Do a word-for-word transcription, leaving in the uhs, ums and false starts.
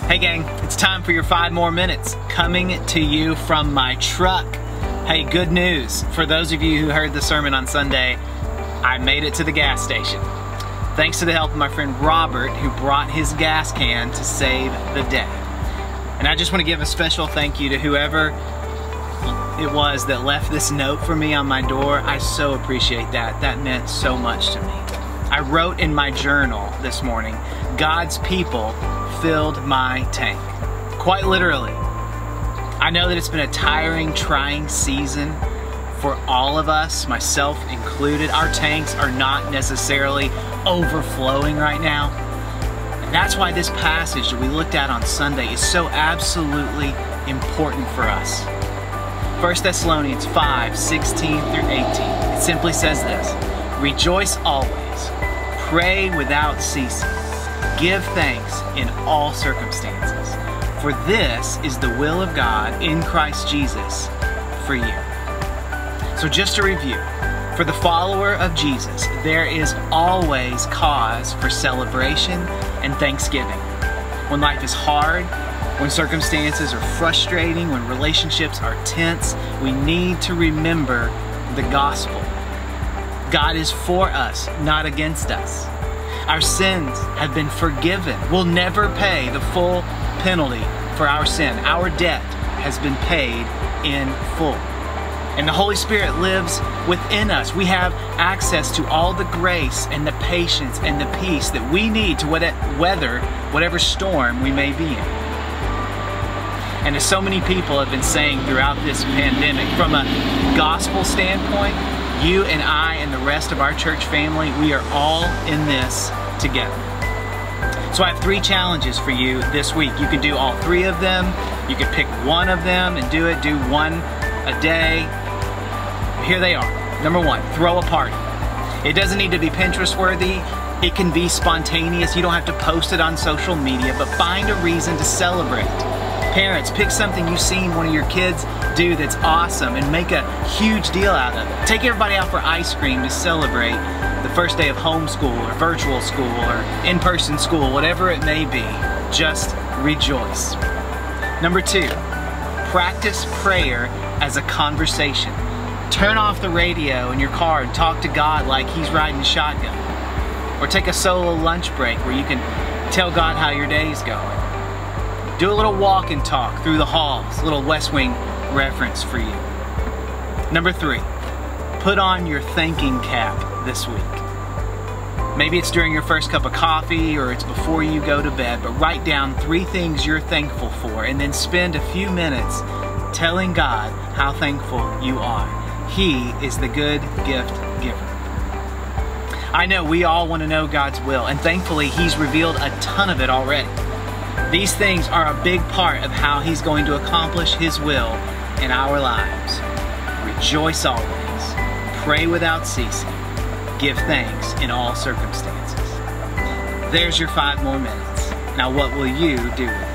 Hey gang, it's time for your five more minutes, coming to you from my truck. Hey, good news. For those of you who heard the sermon on Sunday, I made it to the gas station. Thanks to the help of my friend Robert, who brought his gas can to save the day. And I just want to give a special thank you to whoever it was that left this note for me on my door. I so appreciate that. That meant so much to me. I wrote in my journal this morning, God's people filled my tank. Quite literally. I know that it's been a tiring, trying season for all of us, myself included. Our tanks are not necessarily overflowing right now. And that's why this passage that we looked at on Sunday is so absolutely important for us. First Thessalonians five, sixteen through eighteen. It simply says this: rejoice always, pray without ceasing, give thanks in all circumstances, for this is the will of God in Christ Jesus for you. So just to review, for the follower of Jesus, there is always cause for celebration and thanksgiving. When life is hard, when circumstances are frustrating, when relationships are tense, we need to remember the gospel. God is for us, not against us. Our sins have been forgiven. We'll never pay the full penalty for our sin. Our debt has been paid in full. And the Holy Spirit lives within us. We have access to all the grace and the patience and the peace that we need to weather whatever storm we may be in. And as so many people have been saying throughout this pandemic, from a gospel standpoint, you and I and the rest of our church family, we are all in this together. So I have three challenges for you this week. You can do all three of them. You can pick one of them and do it. Do one a day. Here they are. Number one, throw a party. It doesn't need to be Pinterest worthy. It can be spontaneous. You don't have to post it on social media, but find a reason to celebrate. Parents, pick something you've seen one of your kids do that's awesome and make a huge deal out of it. Take everybody out for ice cream to celebrate the first day of homeschool or virtual school or in-person school, whatever it may be. Just rejoice. Number two, practice prayer as a conversation. Turn off the radio in your car and talk to God like He's riding shotgun. Or take a solo lunch break where you can tell God how your day's going. Do a little walk and talk through the halls, a little West Wing reference for you. Number three, put on your thanking cap this week. Maybe it's during your first cup of coffee or it's before you go to bed, but write down three things you're thankful for and then spend a few minutes telling God how thankful you are. He is the good gift giver. I know we all want to know God's will, and thankfully He's revealed a ton of it already. These things are a big part of how He's going to accomplish His will in our lives. Rejoice always, pray without ceasing, give thanks in all circumstances. There's your five more minutes. Now what will you do with it?